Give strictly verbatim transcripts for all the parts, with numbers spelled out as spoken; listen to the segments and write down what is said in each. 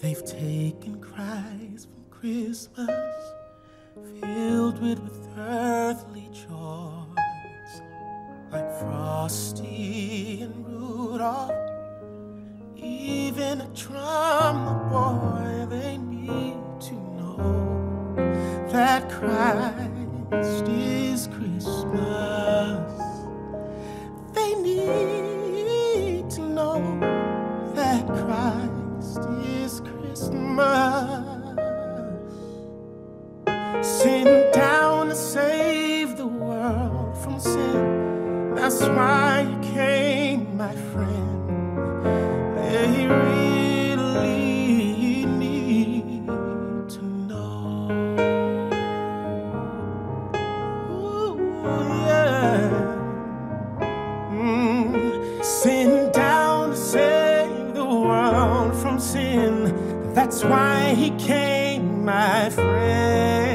They've taken cries from Christmas, filled with, with earthly joys, like Frosty and Rudolph, even a drummer boy. They need to know that Christ is Christmas. They need to know that Christ is Christmas. Sent down to save the world from sin. That's why He came, my friend. They really need to know. Ooh, yeah. Mm. Sent down to save the world from sin. That's why He came, my friend.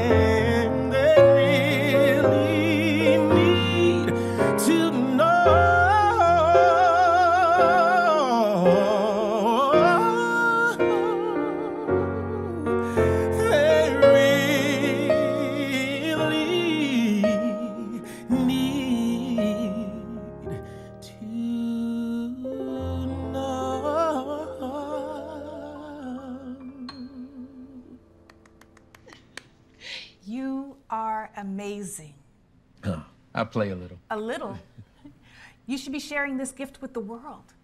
You are amazing. Huh. I play a little. A little? You should be sharing this gift with the world.